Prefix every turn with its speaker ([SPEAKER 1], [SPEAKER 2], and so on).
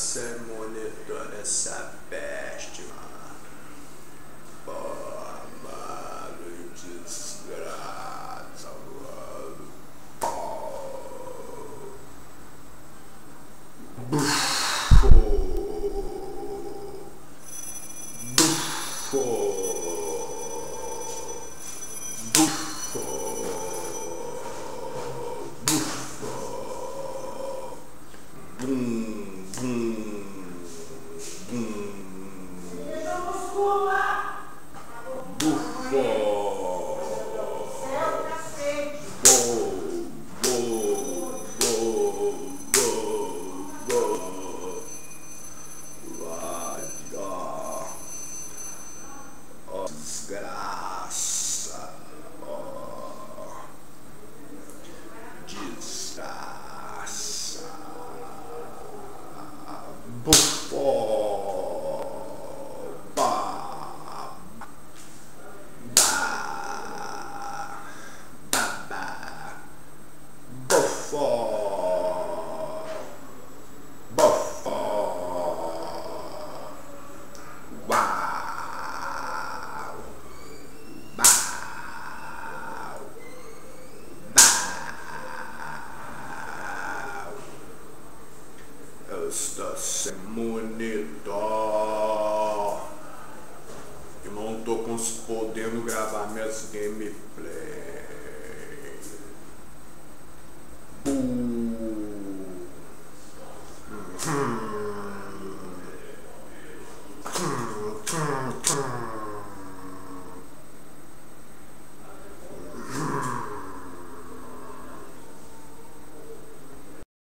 [SPEAKER 1] sem monitor essa peste, mano. Porra, mano, desgraça, mano. Bufo. Bufo. Bufo. Bufo. Bum, bum, bum. Bufo. Desgraça, oh, desgraça, bufo, ba, ba, ba, ba, bufo, bufo, wow. Eu estou sem monitor. Eu não tô podendo gravar minhas gameplays.